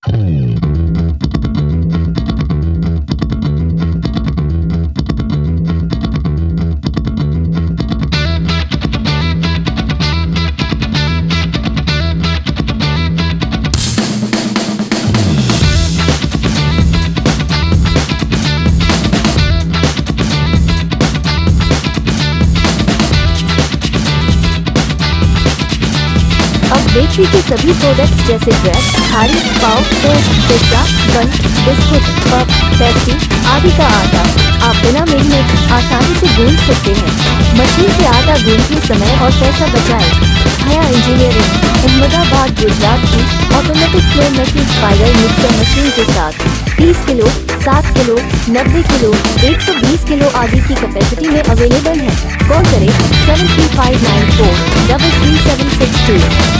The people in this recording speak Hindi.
बेकरी के सभी प्रोडक्ट्स जैसे bread, khari, pav, toast, pizza, bun, biscuit, puff, pastry आदि का आटा आप बिना मेहनत आसानी से गूंथ सकते हैं। मशीन से आटा गूंथने समय और पैसा बचाए। हया इंजीनियरिंग, अहमदाबाद, गुजरात की automatic flow metal spiral mixer machine के साथ 30 किलो, 7 किलो, 90 किलो, 120 किलो आदि की कैपेसिटी में अवेलेबल है। कॉल करें 73594 33762।